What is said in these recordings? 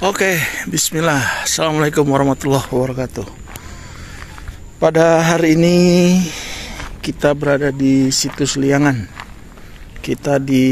Oke, bismillah. Assalamualaikum warahmatullahi wabarakatuh. Pada hari ini kita berada di situs Liangan. Kita di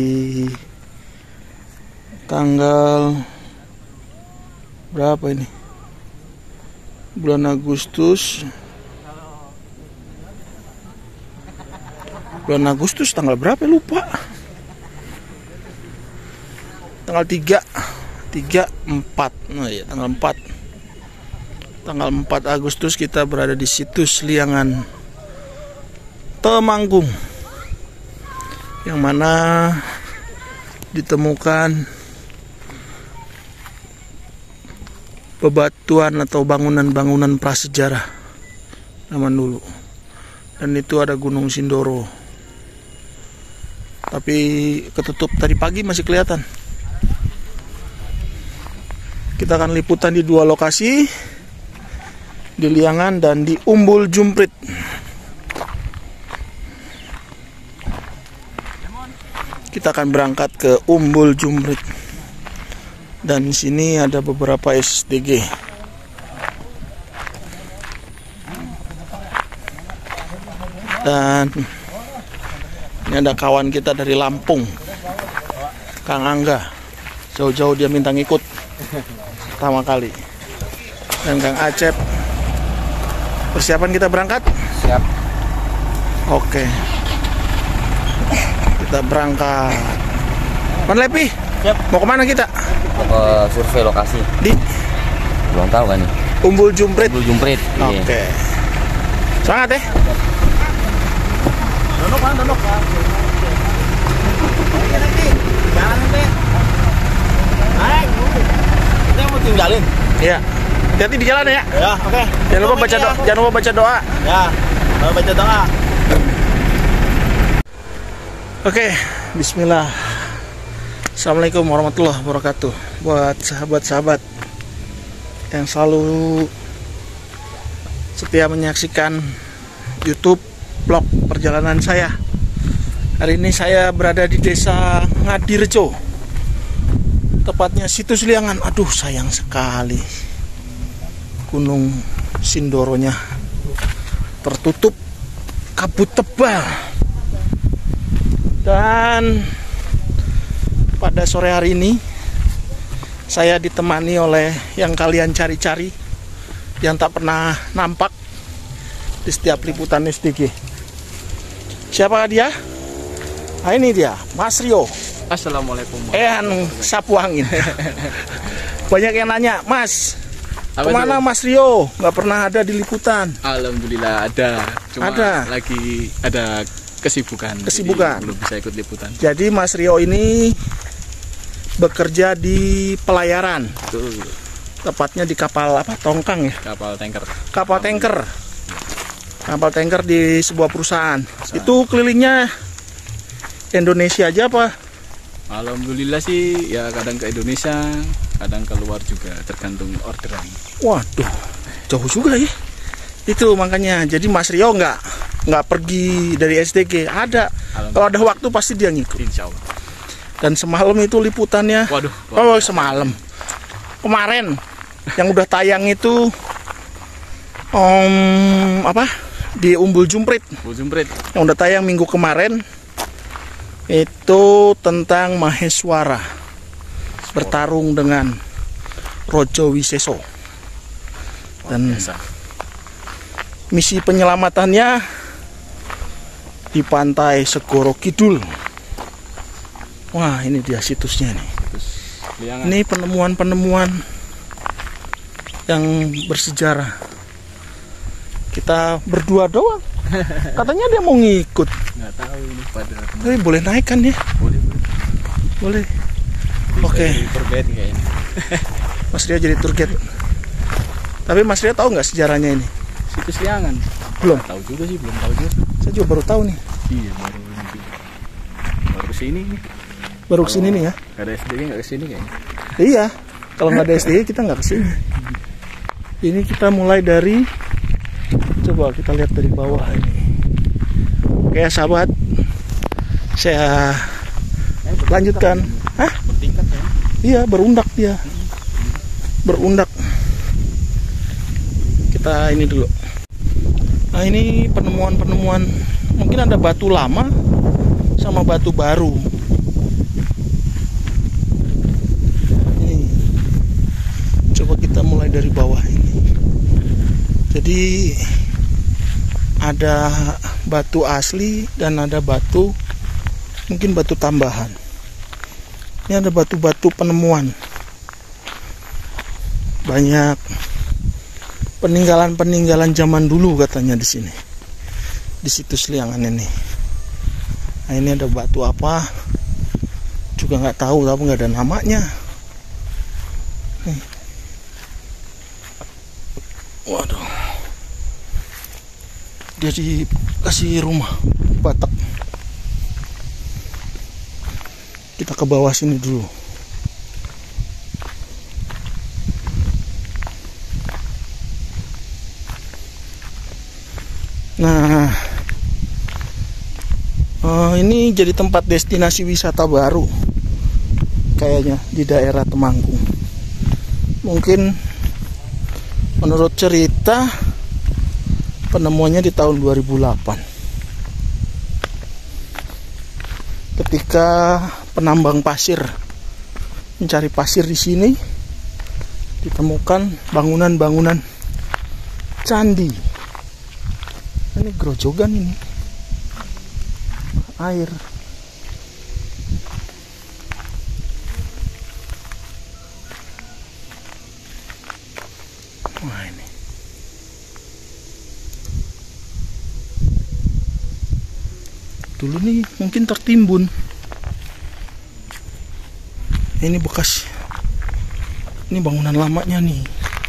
tanggal berapa ini? Bulan Agustus. Bulan Agustus tanggal berapa lupa? Tanggal 4. Oh iya, tanggal 4 Agustus kita berada di situs Liangan Temanggung, yang mana ditemukan bebatuan atau bangunan-bangunan prasejarah zaman dulu. Dan itu ada Gunung Sindoro, tapi ketutup tadi pagi, masih kelihatan. Kita akan liputan di dua lokasi, di Liangan dan di Umbul Jumprit. Kita akan berangkat ke Umbul Jumprit. Dan di sini ada beberapa SDG. Dan ini ada kawan kita dari Lampung, Kang Angga. Jauh-jauh dia minta ngikut pertama kali. Dan Kang Acep. Persiapan kita berangkat? Siap. Oke. Kita berangkat. Mana Lepi? Siap. Mau kemana kita? Ke survei lokasi. Di? Belum tahu kan nih. Umbul Jumprit. Umbul Jumprit. Oke. Semangat ya. Donok. Jalan nanti. Hai. Kita mau tinggalin. Iya. Hati-hati di jalan ya. Ya, oke. Jangan lupa baca doa. Jangan lupa baca doa. Ya. Mau baca doa. Oke, bismillah. Assalamualaikum warahmatullahi wabarakatuh. Buat sahabat-sahabat yang selalu setia menyaksikan YouTube vlog perjalanan saya. Hari ini saya berada di Desa Ngadirejo, tepatnya situs Liangan. Aduh, sayang sekali Gunung Sindoronya tertutup kabut tebal. Dan pada sore hari ini saya ditemani oleh yang kalian cari-cari, yang tak pernah nampak di setiap liputan SDG. Siapakah dia? Nah, ini dia, Mas Rio. Assalamualaikum. Sapu angin. Banyak yang nanya, Mas, Apa kemana itu? Mas Rio? Nggak pernah ada di liputan. Alhamdulillah ada. Cuma Ada. lagi ada kesibukan. Kesibukan. Jadi belum bisa ikut liputan. Jadi Mas Rio ini bekerja di pelayaran, Betul. tepatnya di kapal apa? Tongkang ya? Kapal tanker. Kapal tanker di sebuah perusahaan. Itu kelilingnya Indonesia aja apa? Alhamdulillah sih ya, kadang ke Indonesia, kadang keluar juga, tergantung orderan. Waduh, jauh juga ya. Itu makanya. Jadi Mas Rio nggak pergi dari SDG. Ada. Kalau ada waktu pasti dia ngikut. Insya Allah. Dan semalam itu liputannya. Waduh. Oh, semalam. Kemarin yang udah tayang itu di Umbul Jumprit. Umbul Jumprit. Yang udah tayang minggu kemarin itu tentang Maheswara bertarung dengan Rojo Wiseso. Dan Biasa. misi penyelamatannya di pantai Segoro Kidul. Wah, ini dia situsnya nih. Terus Liangan. Ini penemuan-penemuan yang bersejarah. Kita berdua doang. Katanya dia mau ngikut. Nggak tahu ini pada. Tapi boleh naik kan ya? Boleh. Oke. Tour guide kayaknya. Mas Rio jadi tour guide. Tapi Mas Rio tahu nggak sejarahnya ini? Situs Liangan. Belum. Tahu juga sih, belum tahu juga. Saya juga baru tahu nih. Iya, baru kesini nih. Baru kesini nih ya. Gak ada SDG nggak kesini kayaknya. Iya. Kalau nggak ada SDG kita nggak kesini. Ini kita mulai dari, coba kita lihat dari bawah ini. Oke sahabat, saya lanjutkan. Hah? Bertingkat ya. Iya, berundak dia. berundak. Kita ini dulu. Nah, ini penemuan-penemuan, mungkin ada batu lama sama batu baru. Ini coba kita mulai dari bawah ini. Jadi ada batu asli dan ada batu, mungkin batu tambahan. Ini ada batu-batu penemuan. Banyak peninggalan-peninggalan zaman dulu katanya di sini. Di situs Liangan ini. Nah, ini ada batu apa? Juga nggak tahu, tapi nggak ada namanya. Nih. Waduh. Dia dikasih rumah Batak. Kita ke bawah sini dulu. Nah, ini jadi tempat destinasi wisata baru kayaknya di daerah Temanggung. Mungkin menurut cerita penemuannya di tahun 2008 ketika penambang pasir mencari pasir di sini, ditemukan bangunan-bangunan candi. Ini grojogan ini, air. Wah, ini dulu nih mungkin tertimbun. Ini bekas, ini bangunan lamanya nih.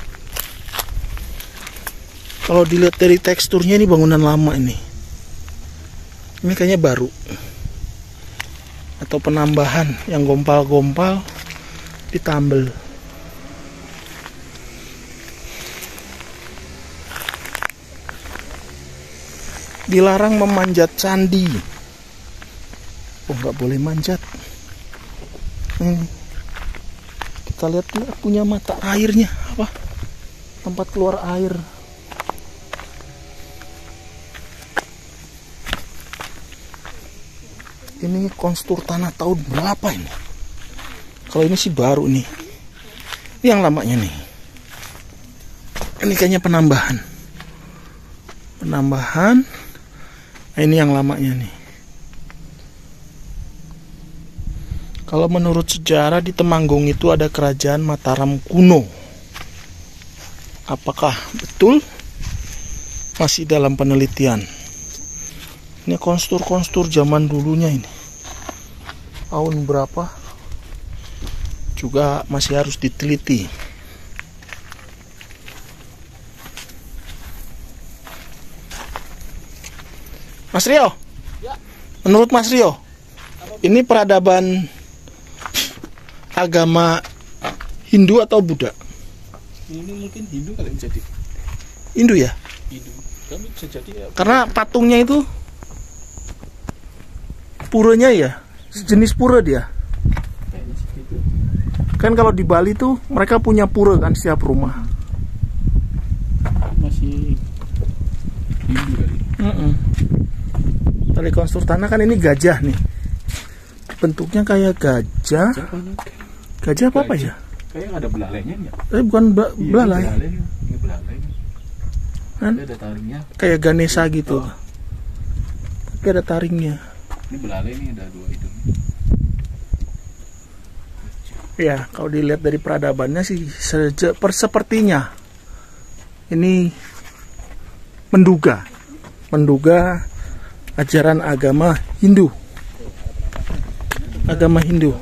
Kalau dilihat dari teksturnya, ini bangunan lama ini. Ini kayaknya baru atau penambahan yang gompal-gompal ditambel. Dilarang memanjat candi. Oh, nggak boleh manjat. Ini kita lihat dia punya mata airnya, apa? Tempat keluar air. Ini konstruktur tanah tahun berapa ini? Kalau ini sih baru nih. Ini yang lamanya nih. Ini kayaknya penambahan. Penambahan. Nah, ini yang lamanya nih. Kalau menurut sejarah di Temanggung itu ada kerajaan Mataram kuno. Apakah betul? Masih dalam penelitian. Ini konstur-konstur zaman dulunya ini. Tahun berapa? Juga masih harus diteliti. Mas Rio? Ya. Menurut Mas Rio, ini peradaban agama Hindu atau Buddha? Ini mungkin Hindu kali bisa jadi. Hindu ya? Hindu. Tapi bisa jadi ya. Karena patungnya itu puranya ya, sejenis pura dia. Kan kalau di Bali tuh mereka punya pura kan setiap rumah. Masih Hindu kali. Tali konstruktur tanah kan ini gajah nih. Bentuknya kayak gajah. Gajah apa ya? Kayak ada belalainya ya. Bukan belalai. Ini belalai. Kan? Ada taringnya. Kayak Ganesha gitu. Tapi ada taringnya. Ini belalai nih, ada dua hidung. Ya, kalau dilihat dari peradabannya sih sepertinya ini menduga ajaran agama Hindu. Agama Hindu.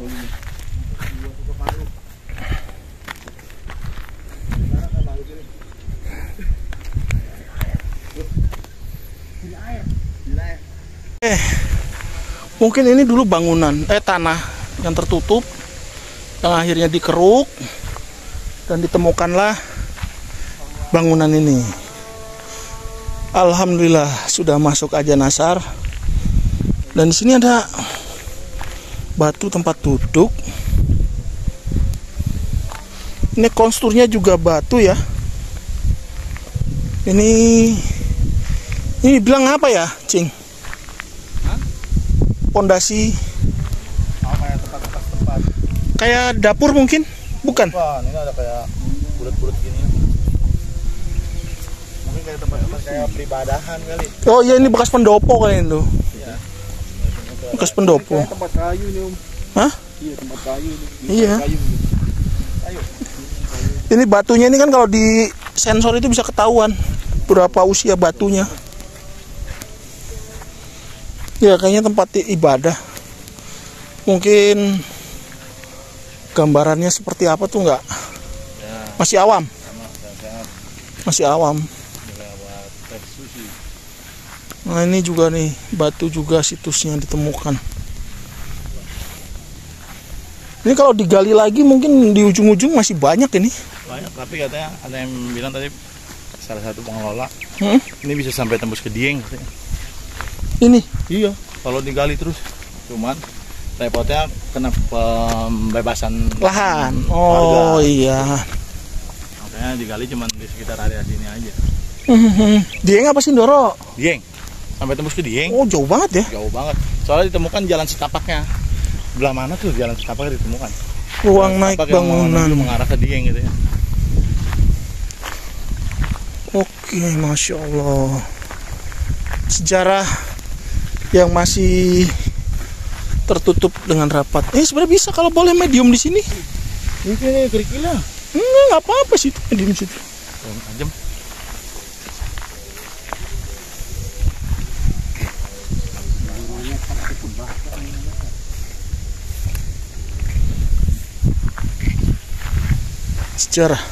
Mungkin ini dulu bangunan tanah yang tertutup yang akhirnya dikeruk dan ditemukanlah bangunan ini. Alhamdulillah sudah masuk aja Nasar. Dan di sini ada batu tempat duduk. Ini konstruknya juga batu ya. Ini bilang apa ya, Cing? Pondasi Apa ya, tempat. kayak dapur mungkin? Bukan. Wah, ini ada kayak bulat-bulat gini. Mungkin kayak tempat kayak peribadahan kali. Oh iya, ini bekas pendopo kayaknya itu. Iya. Bekas pendopo. Kayak tempat kayu nih Om. Hah? Iya tempat kayu nih. Iya. Kayu. Ini batunya ini kan kalau di sensor itu bisa ketahuan berapa usia batunya. Ya kayaknya tempat ibadah. Mungkin gambarannya seperti apa tuh nggak? Masih awam. Masih awam. Nah ini juga nih batu juga situsnya ditemukan. Ini kalau digali lagi mungkin di ujung-ujung masih banyak ini. Banyak, tapi katanya ada yang bilang tadi salah satu pengelola Hmm? ini bisa sampai tembus ke Dieng katanya. Ini Iya, kalau digali terus. Cuman repotnya kena pembebasan lahan. Oh warga. iya. Makanya digali cuman di sekitar area sini aja. Dia apa sih Ndoro? Dieng. Sampai tembus ke Dieng. Oh jauh banget ya. Jauh banget. Soalnya ditemukan jalan setapaknya. Belah mana tuh jalan setapaknya ditemukan? Ruang Jalan naik setapak yang bangunan. menuju mengarah ke Dieng gitu ya. Oke, Masya Allah. Sejarah yang masih tertutup dengan rapat. Sebenarnya bisa kalau boleh medium di sini. Ini kerikil lah. Nggak apa-apa sih itu medium situ. Ajem. Sejarah.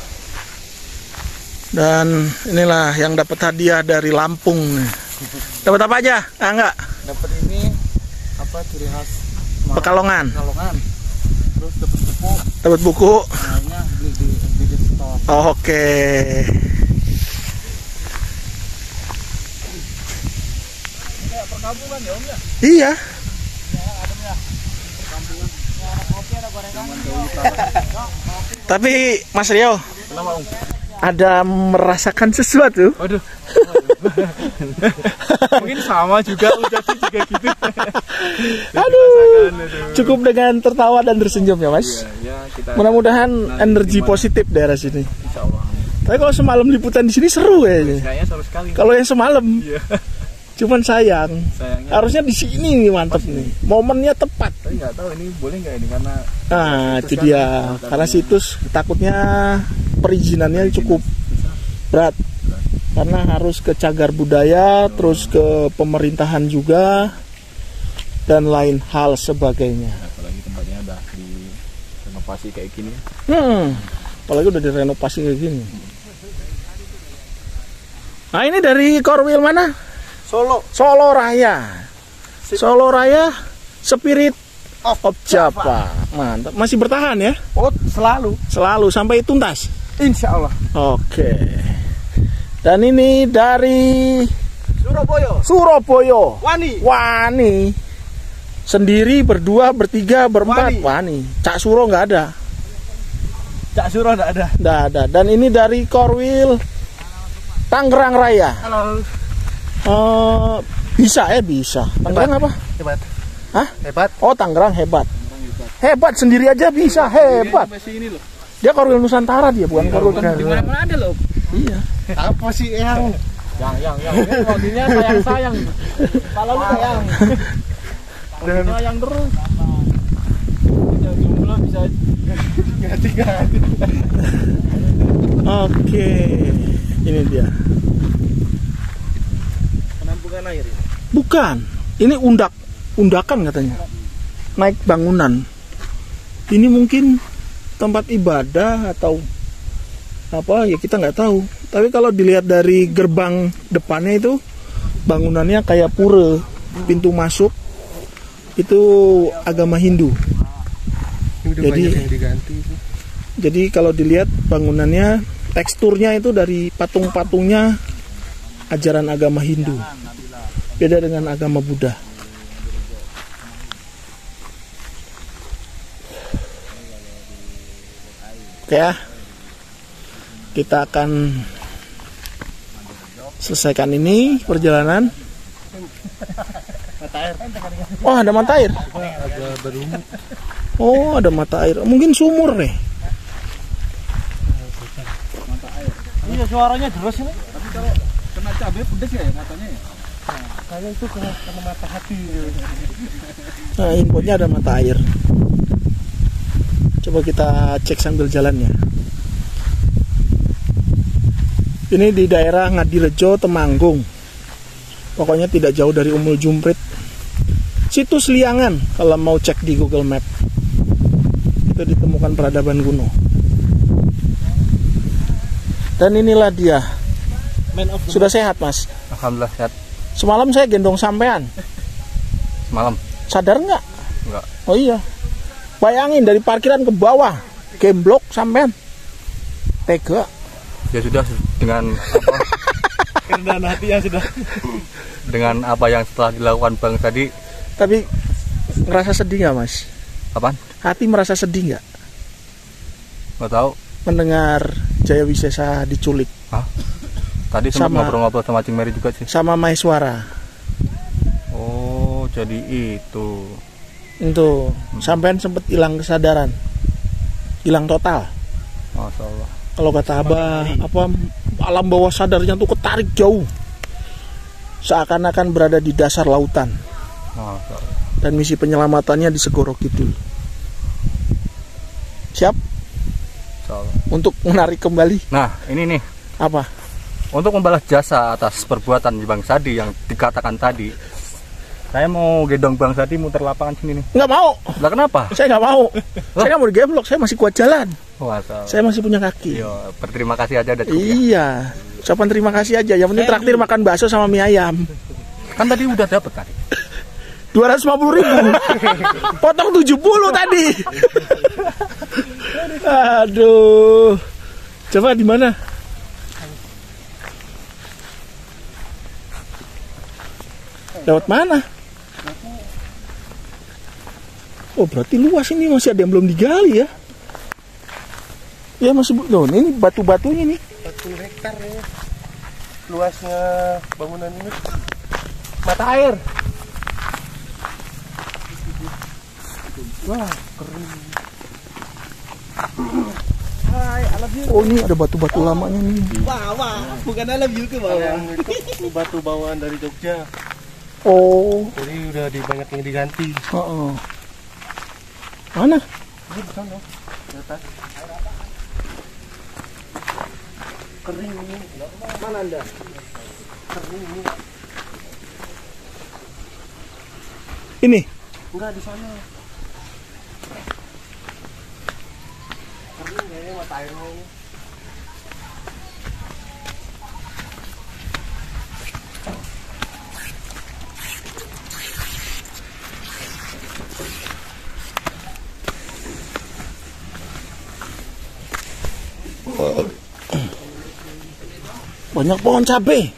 Dan inilah yang dapat hadiah dari Lampung. Dapat apa aja? Enggak. Dapat ini apa ciri khas Pekalongan. Pekalongan. Terus dapat buku. Dapat buku. Namanya beli di Gadget Store. Oke. Kayak perkampungan ya Om ya. Iya. Tapi Mas Rio, Kenapa Om? ada merasakan sesuatu? Waduh. Mungkin sama juga ucapnya juga gitu. Aduh, cukup dengan tertawa dan tersenyum ya Mas. Ya, kita Mudah-mudahan nanti energi gimana? positif daerah sini. Insya Allah. Tapi kalau semalam liputan di sini seru kayaknya. Kayaknya seru sekali. Kalau yang semalam, Iya. cuman sayang. Sayangnya. Harusnya di sini nih mantep nih. Momennya tepat. Tapi nggak tahu ini boleh nggak ini karena Nah, itu situs dia. kan, Karena situs takutnya perizinannya cukup berat. Karena harus ke cagar budaya, terus ke pemerintahan juga, dan lain hal sebagainya. apalagi tempatnya udah direnovasi kayak gini. Apalagi udah direnovasi kayak gini. Nah ini dari Korwil mana? Solo. Solo Raya. Solo Raya Spirit of Java. Mantap. Masih bertahan ya? Oh, selalu. Selalu sampai tuntas. Insya Allah. Oke. Dan ini dari Surabaya. Surabaya. Wani. Wani. Sendiri, berdua, bertiga, berempat. Wani. Wani. Cak Suro nggak ada. Cak Surah enggak ada. Nggak ada. Dan ini dari Korwil Tangerang Raya. Halo. Bisa bisa. Tangerang apa? Hebat. Hah? Hebat. Oh Tangerang hebat. Hebat sendiri aja bisa hebat. Sampai sini loh. Dia Korwil Nusantara dia bukan Korwil Di Tangerang. mana-mana ada loh. Iya. Apa sih yang? Yang mobilnya sayang. Kalau lu sayang. Sayang terus. Yang jumlah bisa Ganti-ganti. Oke. Ini dia. Penampungan air ini. Bukan. Ini undakan katanya. Naik bangunan. Ini mungkin tempat ibadah atau apa ya kita nggak tahu. Tapi kalau dilihat dari gerbang depannya itu bangunannya kayak pura, pintu masuk itu agama Hindu. Jadi kalau dilihat bangunannya teksturnya itu dari patung-patungnya ajaran agama Hindu. Beda dengan agama Buddha. Oke ya. Kita akan selesaikan ini perjalanan. Oh, ada mata air. Oh, ada mata air. Mungkin sumur nih. Iya, suaranya deras ini. Tapi kalau kena cabai pedes ya matanya ya. Kayaknya itu kena mata hati. Nah, infonya ada mata air. Coba kita cek sambil jalannya. Ini di daerah Ngadirejo, Temanggung. Pokoknya tidak jauh dari Umbul Jumprit. Situs Liangan kalau mau cek di Google Map. Itu ditemukan peradaban kuno. Dan inilah dia. Sudah sehat, Mas? Alhamdulillah sehat. Semalam saya gendong sampean. Semalam? Sadar nggak? Enggak. Oh iya. Bayangin dari parkiran ke bawah, gemblok sampean. Tega. Ya sudah, dengan apa? Kerendahan hati yang sudah. Dengan apa yang setelah dilakukan Bang tadi. Tapi ngerasa sedih nggak, Mas? Apaan? Hati merasa sedih nggak? Nggak tahu. Mendengar Jaya Wisesa diculik. Hah? Tadi sempat Sama- ngobrol-ngobrol sama Cing Mary juga sih. Sama Maeswara. Oh, jadi itu. Itu sampean sempat hilang kesadaran. Hilang total. Masya Allah. Kalau kata Abah, apa alam bawah sadarnya tuh ketarik jauh. Seakan-akan berada di dasar lautan. Masya Allah. Dan misi penyelamatannya di Segoro Kidul. Siap Masya Allah. untuk menarik kembali? Nah, ini nih. Apa? Untuk membalas jasa atas perbuatan Bang Sadi yang dikatakan tadi, saya mau gendong Bang Sadi muter lapangan sini nih. Nggak mau. Lah kenapa? Saya nggak mau. Saya nggak mau digemblok. Saya masih kuat jalan. Masya Allah. Saya masih punya kaki. Yo, berterima kasih aja udah cukup ya. Iya. Ucapan terima kasih aja. Yang penting traktir makan bakso sama mie ayam. Kan tadi udah dapet tadi. 250.000. Potong 70 tadi. Aduh. Coba di mana? Lewat mana? Oh, berarti luas ini, masih ada yang belum digali ya. Ya masih loh, ini batu-batunya nih. 40 hektar ya luasnya bangunan ini. Mata air. Wah, keren. Oh, ini ada batu-batu lamanya nih. Wah, bukan alam juga bawah. Itu batu bawaan dari Jogja. Oh, Jadi udah banyak yang diganti. heeh. Mana? Ini di sana, di atas. Kering ini. Mana Anda? Kering ini. Ini. Enggak di sana. Kering kayaknya mata airnya ini. Banyak pohon cabai.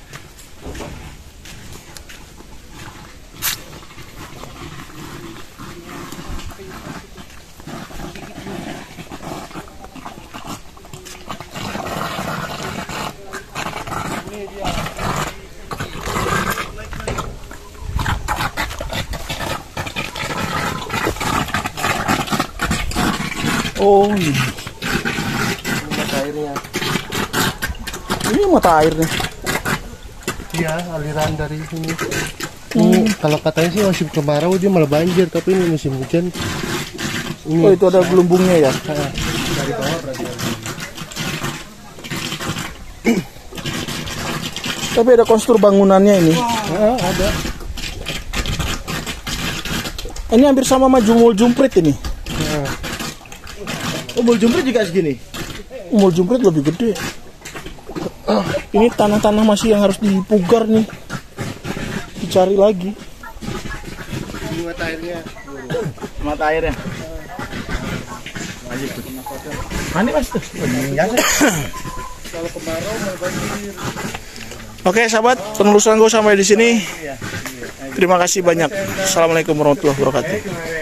Oh, ini Mata airnya. mata air nih. Iya, aliran dari sini. Ini kalau katanya sih musim kemarau dia malah banjir, tapi ini musim hujan. Ini Oh, itu ada gelumbungnya ya. dari bawah berarti. Tapi ada kontur bangunannya ini. Ada. Ini hampir sama sama Umbul Jumprit ini. Umbul Jumprit juga segini. Umbul Jumprit lebih gede. Ini tanah-tanah masih yang harus dipugar nih. Dicari lagi. Ini mata airnya. Mata airnya. Mana Mas tuh? Kalau kemarau malah banjir. Oke sahabat, penelusuran gue sampai di sini. Terima kasih banyak. Assalamualaikum warahmatullahi wabarakatuh.